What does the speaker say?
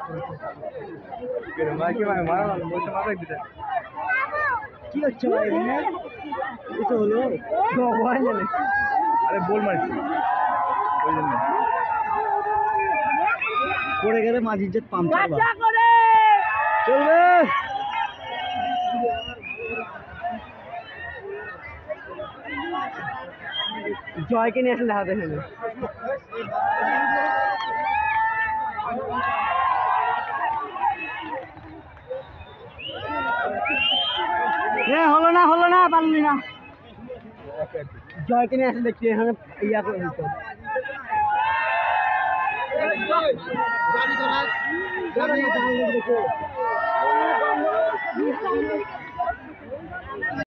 কি হচ্ছে ভাই এখানে? কিছু হলো? ভগবান জানে। আরে বল মারছি ওই জন্য পড়ে গেলে মাঝ ইজ্জত পাম্পচার চলবে। জয়কে নিয়ে আসলে হাতে ফেলে হলো না পারলি না। জয়কে নিয়ে আসলে দেখছি এখানে ইয়া করে দিত।